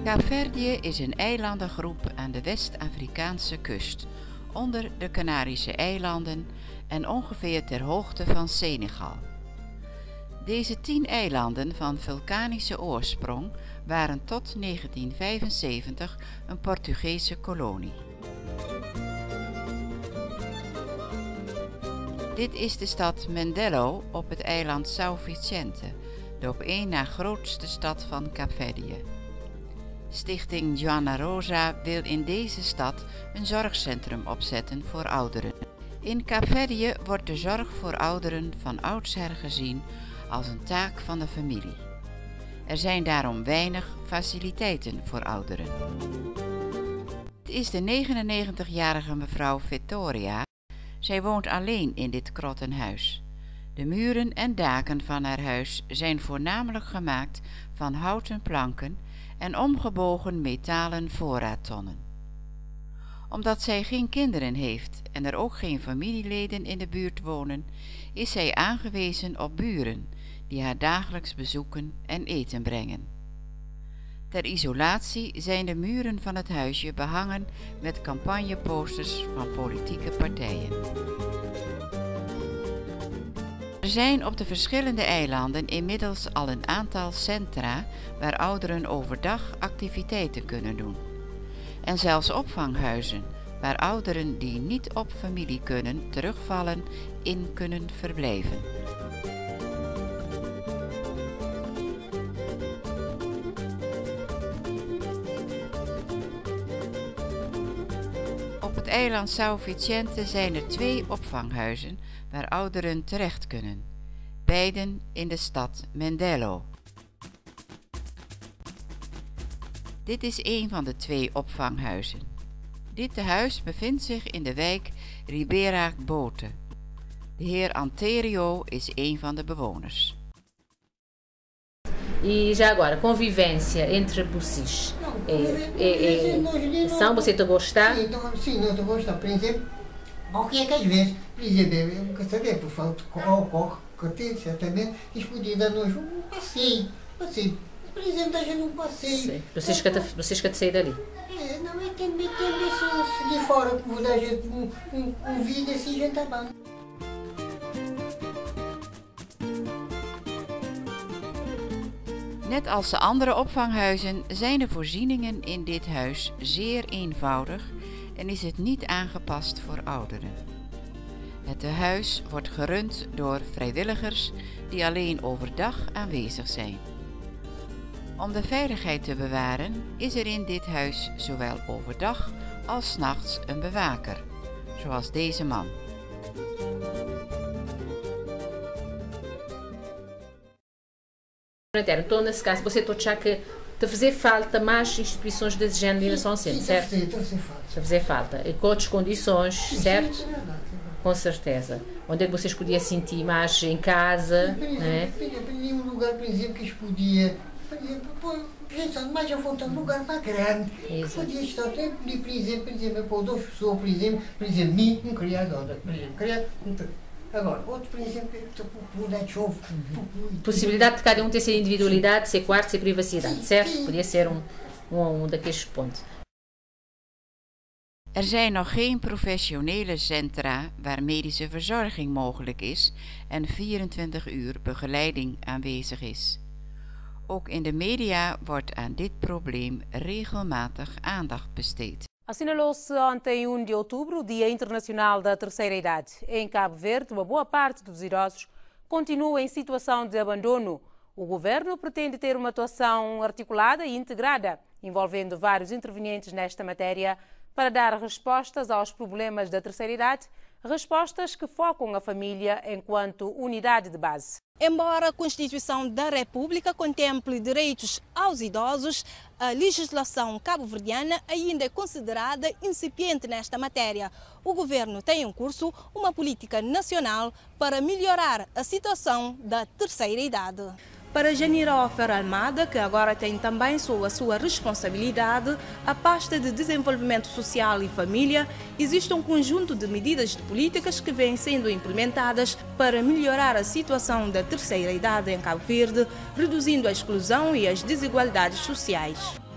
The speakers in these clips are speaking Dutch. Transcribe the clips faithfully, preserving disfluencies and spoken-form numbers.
Kaapverdië is een eilandengroep aan de West-Afrikaanse kust, onder de Canarische eilanden en ongeveer ter hoogte van Senegal. Deze tien eilanden van vulkanische oorsprong waren tot negentien vijfenzeventig een Portugese kolonie. Dit is de stad Mindelo op het eiland São Vicente, de op één na grootste stad van Kaapverdië. Stichting Joana Rosa wil in deze stad een zorgcentrum opzetten voor ouderen. In Kaapverdië wordt de zorg voor ouderen van oudsher gezien als een taak van de familie. Er zijn daarom weinig faciliteiten voor ouderen. Het is de negenennegentigjarige mevrouw Vittoria. Zij woont alleen in dit krottenhuis. De muren en daken van haar huis zijn voornamelijk gemaakt van houten planken en omgebogen metalen voorraadtonnen. Omdat zij geen kinderen heeft en er ook geen familieleden in de buurt wonen, is zij aangewezen op buren die haar dagelijks bezoeken en eten brengen. Ter isolatie zijn de muren van het huisje behangen met campagneposters van politieke partijen. Er zijn op de verschillende eilanden inmiddels al een aantal centra waar ouderen overdag activiteiten kunnen doen. En zelfs opvanghuizen waar ouderen die niet op familie kunnen terugvallen in kunnen verblijven. Op het eiland São Vicente zijn er twee opvanghuizen waar ouderen terecht kunnen, beiden in de stad Mindelo. Dit is een van de twee opvanghuizen. Dit tehuis bevindt zich in de wijk Ribeira Bote. De heer Anterio is een van de bewoners. E já agora, convivência entre vocês. São você te gostar? Sim, sim, não te gostar. Por exemplo, qualquer que às vezes, por exemplo, eu quero saber, por falta de álcool, que tem certamente, eles podiam dar-nos um passeio, passeio. Por exemplo, dar-nos um passeio. Vocês que vocês que te sair dali? É, não é que me tem se de fora, que vou dar um, um, um vídeo assim, já está bom. Net als de andere opvanghuizen zijn de voorzieningen in dit huis zeer eenvoudig en is het niet aangepast voor ouderen. Het tehuis wordt gerund door vrijwilligers die alleen overdag aanwezig zijn. Om de veiligheid te bewaren is er in dit huis zowel overdag als 's nachts een bewaker, zoals deze man. Então, nesse caso, você tocha que te fazer falta mais instituições desse género em São Vicente, certo? Sim, está a fazer falta. Te fazer falta. E com outras condições, certo? Sim, com certeza. Onde é que vocês podiam sentir mais em casa? Por exemplo, em nenhum lugar, por exemplo, que eles podiam, por exemplo, pensando mais à vontade, um lugar mais grande. Exato. Podia estar, por exemplo, por exemplo, para duas pessoas, por exemplo, por exemplo, mim, um criador, por exemplo, criado, agora, outro, por exemplo, possibilidade de chove. Possibilidade de cada um ter sua individualidade, ser quarto, ser privacidade, Sim, certo? sim. Podia ser um, um, um daqueles pontos. Er zijn nog geen professionele centra waar medische verzorging mogelijk is en vierentwintig uur begeleiding aanwezig is. Ook in de media wordt aan dit probleem regelmatig aandacht besteed. Assinalou-se ontem, um de outubro, o Dia Internacional da Terceira Idade. Em Cabo Verde, uma boa parte dos idosos continua em situação de abandono. O governo pretende ter uma atuação articulada e integrada, envolvendo vários intervenientes nesta matéria, para dar respostas aos problemas da terceira idade, respostas que focam a família enquanto unidade de base. Embora a Constituição da República contemple direitos aos idosos, a legislação cabo-verdiana ainda é considerada incipiente nesta matéria. O governo tem em curso uma política nacional para melhorar a situação da terceira idade. Para Janira Ofer Almada, que agora tem também sob a sua responsabilidade a pasta de Desenvolvimento Social e Família, existe um conjunto de medidas de políticas que vêm sendo implementadas para melhorar a situação da terceira idade em Cabo Verde, reduzindo a exclusão e as desigualdades sociais.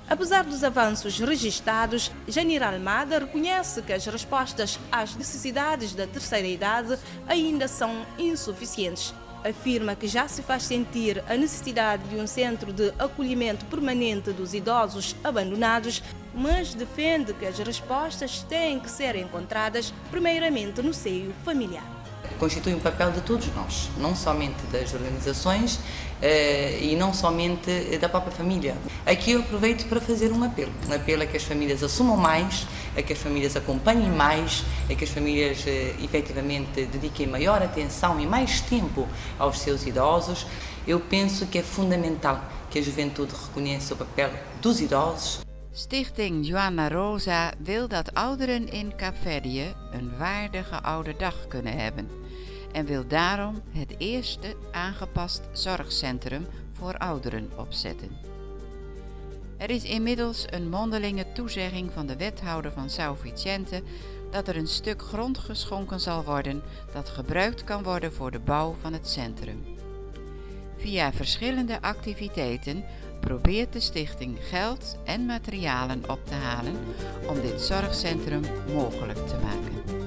Apesar dos avanços registados, Janira Almada reconhece que as respostas às necessidades da terceira idade ainda são insuficientes. Afirma que já se faz sentir a necessidade de um centro de acolhimento permanente dos idosos abandonados, mas defende que as respostas têm que ser encontradas primeiramente no seio familiar. Constitui um papel de todos nós, não somente das organizações eh, e não somente da própria família. Aqui eu aproveito para fazer um apelo, um apelo a que as famílias assumam mais, a que as famílias acompanhem mais, a que as famílias eh, efetivamente dediquem maior atenção e mais tempo aos seus idosos. Eu penso que é fundamental que a juventude reconheça o papel dos idosos. Stichting Joanna Rosa wil dat ouderen in Kaapverdië een waardige oude dag kunnen hebben en wil daarom het eerste aangepast zorgcentrum voor ouderen opzetten. Er is inmiddels een mondelinge toezegging van de wethouder van São Vicente dat er een stuk grond geschonken zal worden dat gebruikt kan worden voor de bouw van het centrum. Via verschillende activiteiten probeert de stichting geld en materialen op te halen om dit zorgcentrum mogelijk te maken.